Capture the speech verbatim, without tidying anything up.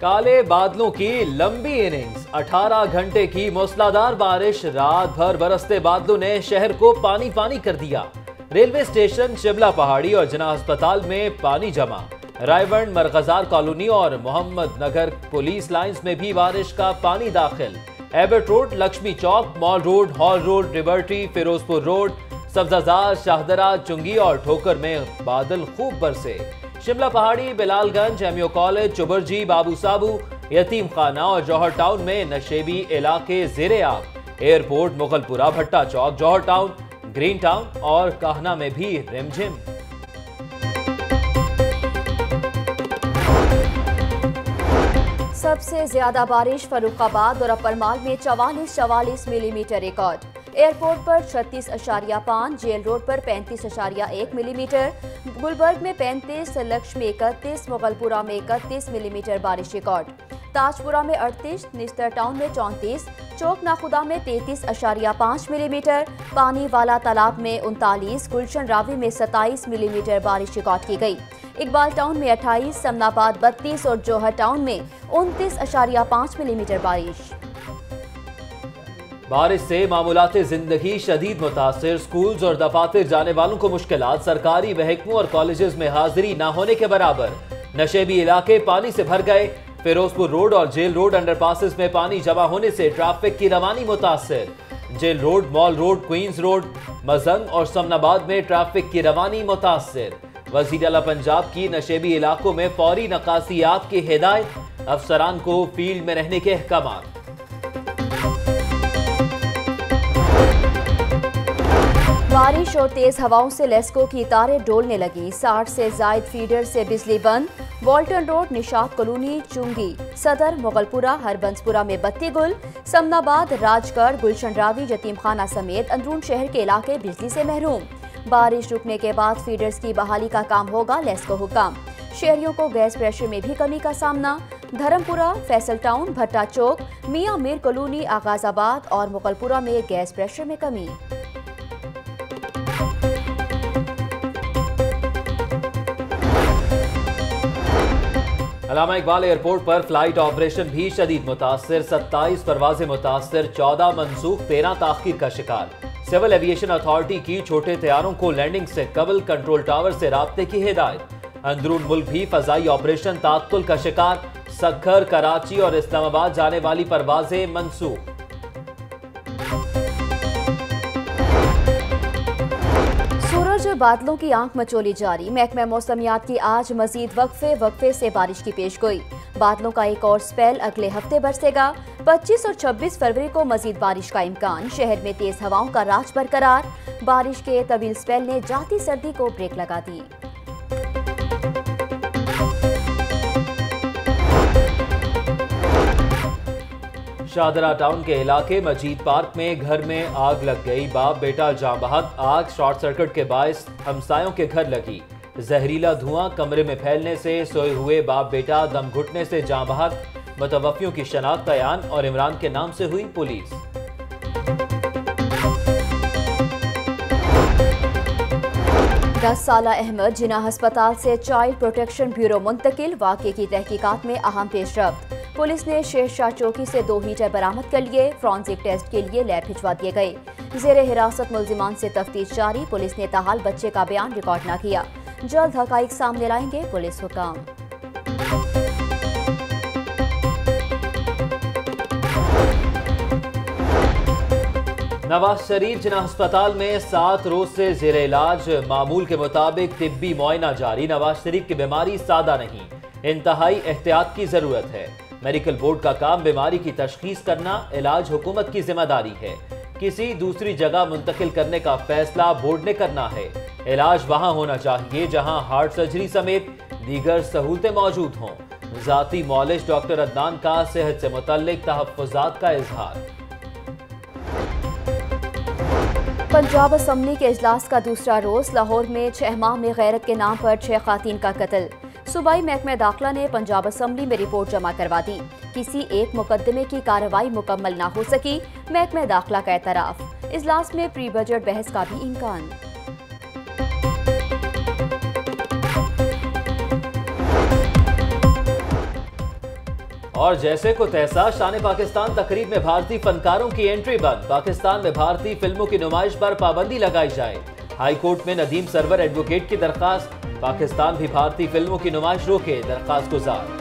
काले बादलों की लंबी इनिंग्स, अठारह घंटे की मूसलाधार बारिश, रात भर बरसते बादलों ने शहर को पानी पानी कर दिया। रेलवे स्टेशन, शिमला पहाड़ी और जना अस्पताल में पानी जमा। रायवंड, मरगजार कॉलोनी और मोहम्मद नगर पुलिस लाइंस में भी बारिश का पानी दाखिल। Abbott road, Lakshmi Chowk, mall road, hall road, रिवर्टी, फिरोजपुर रोड, सब्जाजार, शाहदरा, चुंगी और ठोकर में बादल खूब बरसे। शिमला पहाड़ी, बिलालगंज, एमयू कॉलेज, चुबरजी, बाबू साबू, यतीम खाना और जौहर टाउन में नशेबी इलाके जेरे आब। Airport, Mughalpura, Bhatta Chowk, Johar town, green town और काहना में भी रिमझिम। सबसे ज्यादा बारिश फर्रुखाबाद और अपरमाल में चवालीस चवालीस मिलीमीटर रिकॉर्ड। एयरपोर्ट पर छत्तीस अशारिया पाँच, जेल रोड पर पैंतीस अशारिया एक मिलीमीटर, गुलबर्ग में पैंतीस, लक्ष्मी इकतीस, मुगलपुरा में इकतीस मिलीमीटर बारिश रिकॉर्ड। ताजपुरा में अड़तीस, निस्तर टाउन में चौंतीस, चौक नाखुदा में तैंतीस अशारिया पाँच मिलीमीटर, पानी वाला तालाब में उनतालीस, गुलशन रावी में सत्ताईस मिलीमीटर बारिश रिकॉर्ड की गई। इकबाल टाउन में अट्ठाईस, समनाबाद बत्तीस और जौहर टाउन में उनतीस अशारिया पाँच मिलीमीटर बारिश। बारिश से मामूलाते जिंदगी शदीद मुतासिर, स्कूल्स और दफातर जाने वालों को मुश्किलात, सरकारी महकमों और कॉलेजेस में हाजिरी न होने के बराबर। नशेबी इलाके पानी से भर गए। फिरोजपुर रोड और जेल रोड अंडरपासेस में पानी जमा होने से ट्रैफिक की रवानी मुतासिर। Jail road, mall road, Queens road, Mozang और समनाबाद में ट्रैफिक की रवानी मुतासिर। वज़ीर आला पंजाब की नशेबी इलाकों में फौरी नकासियात की हिदायत, अफसरान को फील्ड में रहने के अहकाम। बारिश और तेज हवाओं से लेस्को की तारें डोलने लगी। साठ से जायद फीडर से बिजली बंद। वॉल्टन रोड, निशात कॉलोनी, चुंगी, सदर, मुगलपुरा, हरबंसपुरा में बत्ती गुल। समनाबाद, राजगढ़, गुलशन रावी, यतीम खाना समेत अंदरून शहर के इलाके बिजली से महरूम। बारिश रुकने के बाद फीडर्स की बहाली का काम होगा, लेस्को हुक्म। शहरियों को गैस प्रेशर में भी कमी का सामना। धर्मपुरा, फैसल टाउन, भट्टा चौक, मियां मीर कॉलोनी, आगाजाबाद और मुगलपुरा में गैस प्रेशर में कमी। अल्लामा इकबाल एयरपोर्ट पर फ्लाइट ऑपरेशन भी शदीद मुतासिर। सत्ताईस परवाजें मुतासिर, चौदह मनसूख, तेरह ताखीर का शिकार। सिविल एविएशन अथॉरिटी की छोटे तैयारों को लैंडिंग से कबल कंट्रोल टावर से राब्ते की हिदायत। अंदरून मुल्क भी फजाई ऑपरेशन तात्कुल का शिकार। सक्खर, कराची और इस्लामाबाद जाने वाली परवाजें मनसूख। सूरज बादलों की आंख मचोली जारी। महकमा मौसमियात की आज मजीद वक्फे वक्फे से बारिश की पेशगोई। बादलों का एक और स्पेल अगले हफ्ते बरसेगा। पच्चीस और छब्बीस फरवरी को मजीद बारिश का इम्कान। शहर में तेज हवाओं का राज बरकरार। बारिश के तवील स्पेल ने जाती सर्दी को ब्रेक लगा दी। शाहदरा टाउन के इलाके मजीद पार्क में घर में आग लग गई। बाप बेटा जाँ बहक। आग शॉर्ट सर्किट के बायस हमसायों के घर लगी। जहरीला धुआं कमरे में फैलने से सोए हुए बाप बेटा दम घुटने से जाँ बहक। मुतवफ्फियों की शनाख्त अयान और इमरान के नाम से हुई पुलिस। दस साला अहमद जिना अस्पताल से चाइल्ड प्रोटेक्शन ब्यूरो मुंतकिल। वाक़े की तहकीकात में अहम पेशरफ्त। पुलिस ने शेरशाह चौकी से दो हीटर बरामद कर लिए। फॉरेंसिक टेस्ट के लिए लैब भिजवा दिए गए। जेरे हिरासत मुल्जिमान से तफ्तीश जारी। पुलिस ने ताहाल बच्चे का बयान रिकॉर्ड न किया। जल्द हकाइक सामने लाएंगे पुलिस हुकाम। नवाज शरीफ जिना अस्पताल में सात रोज से जेरे इलाज। मामूल के मुताबिक तिब्बी मुआयना जारी। नवाज शरीफ की बीमारी सादा नहीं, इंतहाई एहतियात की जरूरत है। मेडिकल बोर्ड का काम बीमारी की तशखीस करना, इलाज हुकूमत की जिम्मेदारी है। किसी दूसरी जगह मुंतकिल करने का फैसला बोर्ड ने करना है। इलाज वहां होना चाहिए जहां हार्ट सर्जरी समेत दीगर सहूलतें मौजूद हों। जाती मौलिश डॉक्टर अदनान का सेहत से मुतल्लिक तहफ्फुज़ात का इजहार। पंजाब असम्बली के इजलास का दूसरा रोज। लाहौर में छह माह में गैरत के नाम पर छह खातीन का कत्ल। सूबाई महकमा दाखिला ने पंजाब असम्बली में रिपोर्ट जमा करवा दी। किसी एक मुकदमे की कार्रवाई मुकम्मल ना हो सकी, महकमा दाखिला का एतराफ। इजलास में प्री बजट बहस का भी इम्कान। और जैसे को तैसा शान पाकिस्तान तकरीब में भारतीय फनकारों की एंट्री बंद। पाकिस्तान में भारतीय फिल्मों की नुमाइश पर पाबंदी लगाई जाए। हाई कोर्ट में नदीम सरवर एडवोकेट की दरखास्त। पाकिस्तान भी भारतीय फिल्मों की नुमाइश रोके, दरखास्त गुजार।